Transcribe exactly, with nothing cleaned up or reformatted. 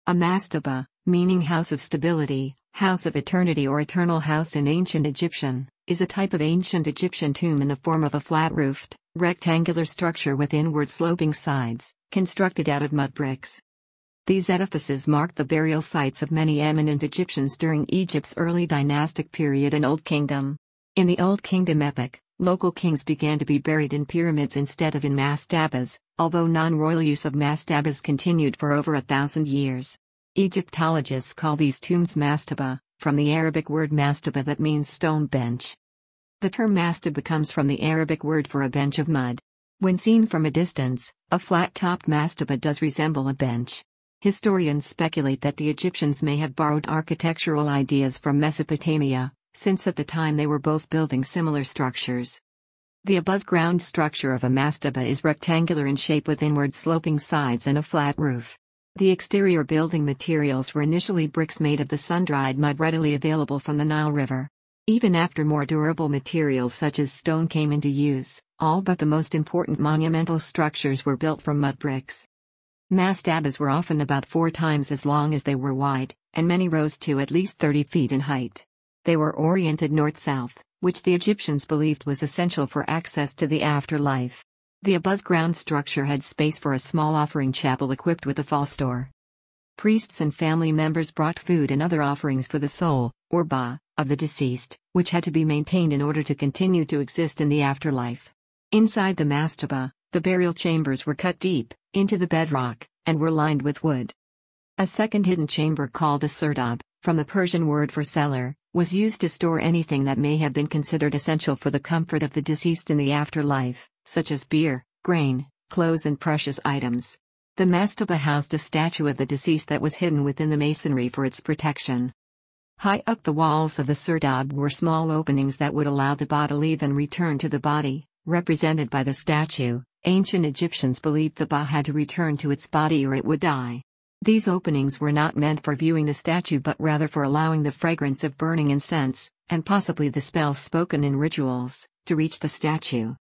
A mastaba, meaning house of stability, house of eternity or eternal house in ancient Egyptian, is a type of ancient Egyptian tomb in the form of a flat-roofed, rectangular structure with inward-sloping sides, constructed out of mud bricks. These edifices marked the burial sites of many eminent Egyptians during Egypt's early dynastic period and Old Kingdom. In the Old Kingdom epoch, local kings began to be buried in pyramids instead of in mastabas, although non-royal use of mastabas continued for over a thousand years. Egyptologists call these tombs mastaba, from the Arabic word mastaba that means stone bench. The term mastaba comes from the Arabic word for a bench of mud. When seen from a distance, a flat-topped mastaba does resemble a bench. Historians speculate that the Egyptians may have borrowed architectural ideas from Mesopotamia, since at the time they were both building similar structures. The above-ground structure of a mastaba is rectangular in shape with inward-sloping sides and a flat roof. The exterior building materials were initially bricks made of the sun-dried mud readily available from the Nile River. Even after more durable materials such as stone came into use, all but the most important monumental structures were built from mud bricks. Mastabas were often about four times as long as they were wide, and many rose to at least thirty feet in height. They were oriented north-south, which the Egyptians believed was essential for access to the afterlife. The above-ground structure had space for a small offering chapel equipped with a false door. Priests and family members brought food and other offerings for the soul, or ba, of the deceased, which had to be maintained in order to continue to exist in the afterlife. Inside the mastaba, the burial chambers were cut deep into the bedrock, and were lined with wood. A second hidden chamber called a serdab, from the Persian word for cellar, was used to store anything that may have been considered essential for the comfort of the deceased in the afterlife, such as beer, grain, clothes and precious items. The mastaba housed a statue of the deceased that was hidden within the masonry for its protection. High up the walls of the serdab were small openings that would allow the ba to leave and return to the body, represented by the statue. Ancient Egyptians believed the ba had to return to its body or it would die. These openings were not meant for viewing the statue but rather for allowing the fragrance of burning incense, and possibly the spells spoken in rituals, to reach the statue.